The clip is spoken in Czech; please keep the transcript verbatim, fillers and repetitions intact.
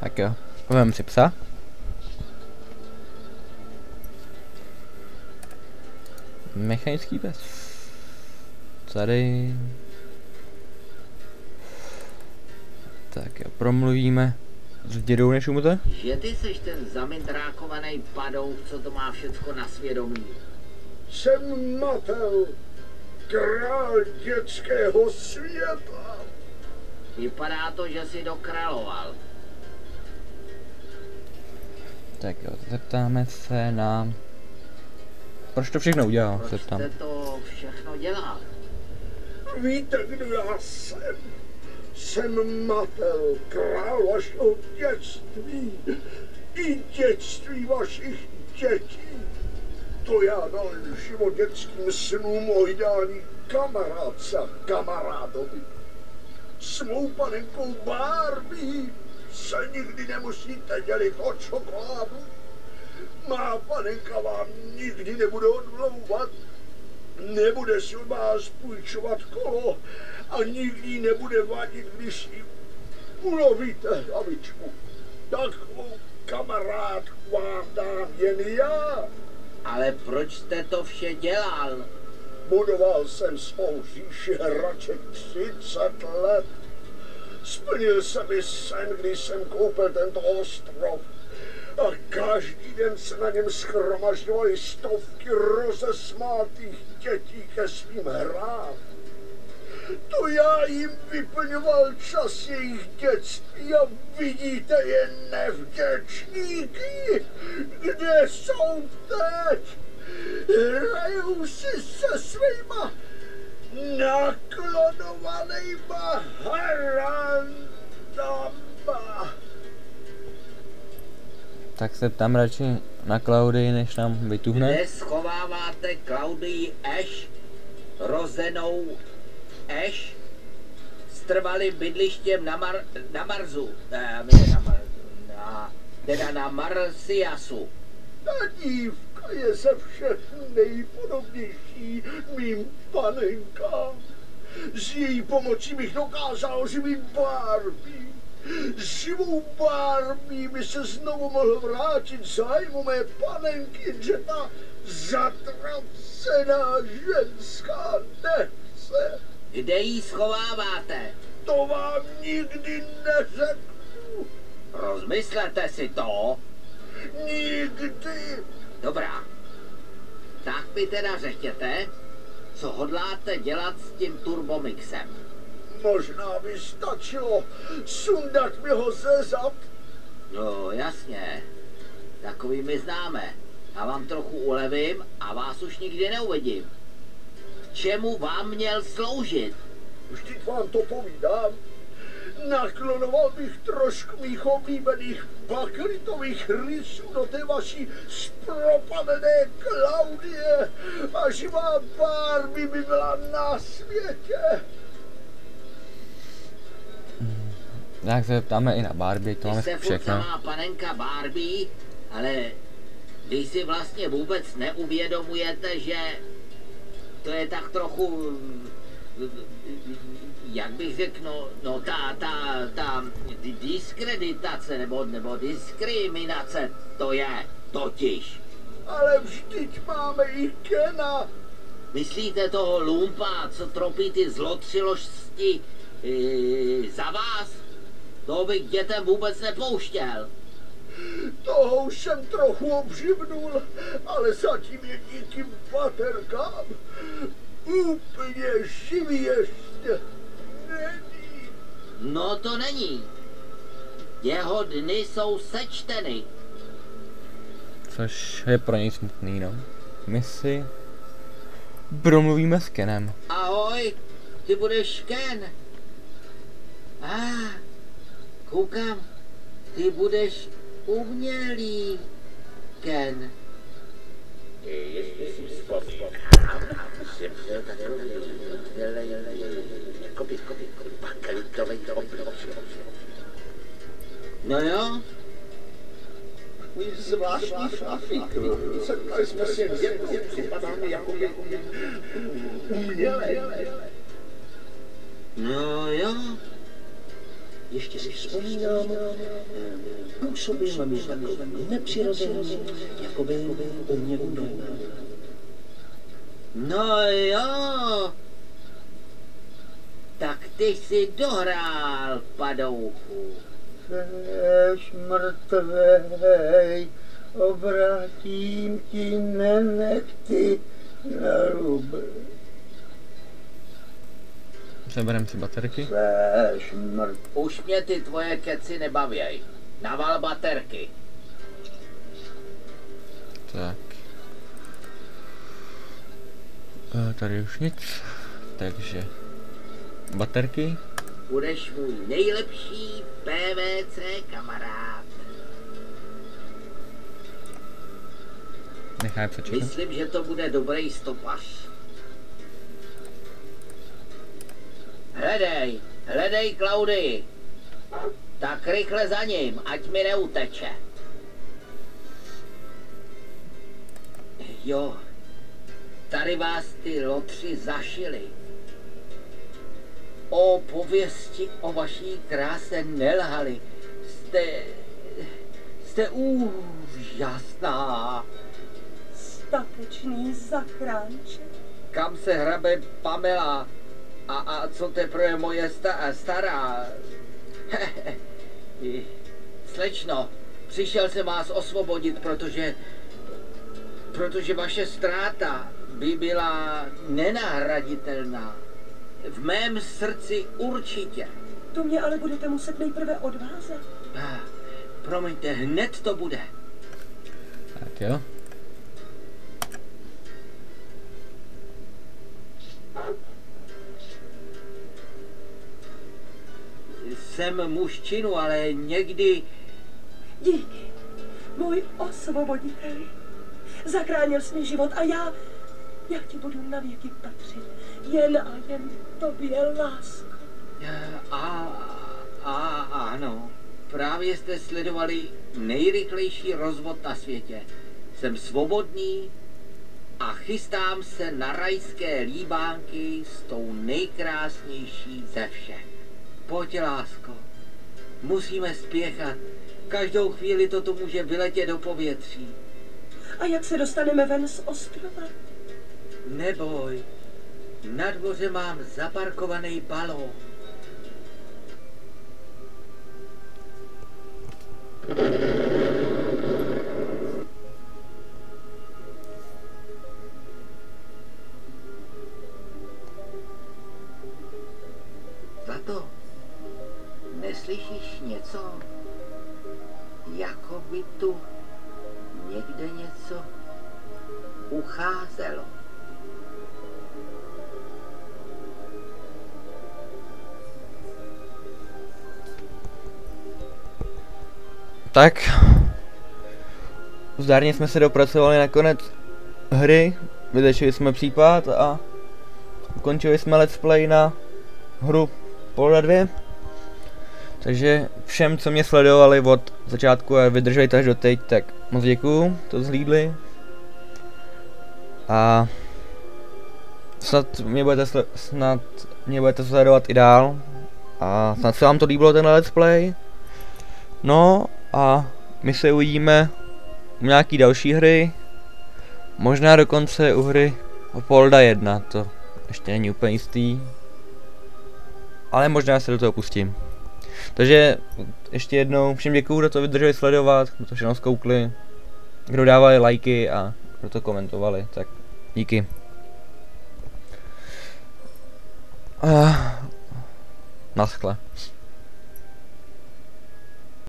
Tak jo, povím si psa. Mechanický pes. Tady. Tak jo, promluvíme s dědou Nešumute. Že ty seš ten zamindrákovaný padouch, co to má všecko na svědomí. Jsem Matel, král dětského světa. Vypadá to, že jsi dokráloval. Tak jo, zeptáme se na... Proč to všechno udělal? Proč Zeptám. jste to všechno dělal? Víte, kdo já jsem? Jsem Matel, král vašeho dětství i dětství vašich dětí. To já dal život dětským snům o ideální kamarádce a kamarádovi. S mou panenkou Barbie se nikdy nemusíte dělit o čokoládu. Má panenka vám nikdy nebude odmlouvat, nebude si od vás půjčovat kolo a nikdy nebude vadit, když ji ulovíte, hlavičku. Takovou kamarádku vám dám jen já. Ale proč jste to vše dělal? Budoval jsem svou říši hraček třicet let. Splnil se mi sen, když jsem koupil tento ostrov. A každý den se na něm shromažďovaly stovky rozesmátých dětí ke svým hrám. To já jim vyplňoval čas jejich dětství a vidíte je nevděčníky. Kde jsou teď? Hrajou si se svýma naklonovanýma harandama. Tak se tam radši na Klaudii, než nám vytuhne. Kde schováváte Klaudii Ash, rozenou Ash, s trvalým bydlištěm na, Mar na Marsu, eh, ne, na, Mar na, teda na Marsiasu? Ta dívka je ze všech nejpodobnější mým panenkám. S její pomocí bych dokázal oživit Barbie. Živou Barbie by se znovu mohl vrátit zájmu mé panenky, že ta zatracená ženská nechce. Kde ji schováváte? To vám nikdy neřeknu. Rozmyslete si to. Nikdy. Dobrá. Tak mi teda řekněte, co hodláte dělat s tím turbomixem. Možná by stačilo sundat mi ho ze zad. No jasně, takový my známe. Já vám trochu ulevím a vás už nikdy neuvidím. K čemu vám měl sloužit? Vždyť vám to povídám. Naklonoval bych trošku mých oblíbených bakelitových rysů do té vaší zpropadené Klaudie a živá Barbie by byla na světě. Tak se ptáme i na Barbie, to máme všechno. Vy jste panenka Barbie, ale vy si vlastně vůbec neuvědomujete, že to je tak trochu, jak bych řekl, no, no ta, ta, ta diskreditace nebo, nebo diskriminace, to je totiž. Ale vždyť máme i Kena. Myslíte toho lumpa, co tropí ty zlotřiložsti e, za vás? To bych dětem vůbec nepouštěl. Toho už jsem trochu obživnul, ale zatím je díky baterkám úplně živý ještě není. No to není. Jeho dny jsou sečteny. Což je pro něj smutný, no. My si promluvíme s Kenem. Ahoj, ty budeš Ken. A, ah, koukám, ty budeš umělý Ken. Ještě si vzpomínám. No jo. Zvláštní trafik. Setkali jsme si jen jednou, připadá mi jako umělé. No jo. ještě si vzpomínám, působil mi takový nepřirozený, jako by u mě umřel. No jo. Tak ty jsi dohrál, padouchu. Seš mrtvej, obrátím ti nenechty na rubl. Seberem si baterky. Seš mrtvej. Už mě ty tvoje keci nebavěj. Naval baterky. Tak. E, tady už nic. Takže baterky. Budeš můj nejlepší P V C kamarád. Nechaj přečkat. Myslím, že to bude dobrý stopař. Hledej, hledej Klaudii. Tak rychle za ním, ať mi neuteče. Jo, tady vás ty lotři zašili. O pověsti o vaší kráse nelhali. Jste... jste úžasná. Statečný zachránče. Kam se hrabe Pamela? A, a co teprve moje sta, stará? Slečno, přišel jsem vás osvobodit, protože... protože vaše ztráta by byla nenahraditelná. V mém srdci určitě. To mě ale budete muset nejprve odvázat. Ah, promiňte, hned to bude. Tak jo. Jsem muž činu, ale někdy... Díky, můj osvoboditeli. Zachránil jsi mi život a já... já ti budu na věky patřit. Jen a jen tobě, lásko. A, a, ano, právě jste sledovali nejrychlejší rozvod na světě. Jsem svobodný a chystám se na rajské líbánky s tou nejkrásnější ze všech. Pojď, lásko, musíme spěchat. Každou chvíli to tu může vyletět do povětří. A jak se dostaneme ven z ostrova? Neboj, na dvoře mám zaparkovaný balón. Zlato, neslyšíš něco? Jako by tu někde něco ucházelo. Tak. Zdárně jsme se dopracovali na konec hry. Vyřešili jsme případ a ukončili jsme let's play na hru Polda dva. Takže všem, co mě sledovali od začátku a vydrželi to až do teď, tak moc děkuju, to zhlídli. A snad mě budete, snad mě budete sledovat i dál. A snad se vám to líbilo, tenhle let's play. No a my se uvidíme u nějaký další hry. Možná dokonce u hry Polda jedna, to ještě není úplně jistý. Ale možná se do toho pustím. Takže ještě jednou všem děkuju, kdo to vydrželi sledovat, kdo to všechno zkoukli, kdo dávali lajky a kdo to komentovali, tak díky. Uh, naschle.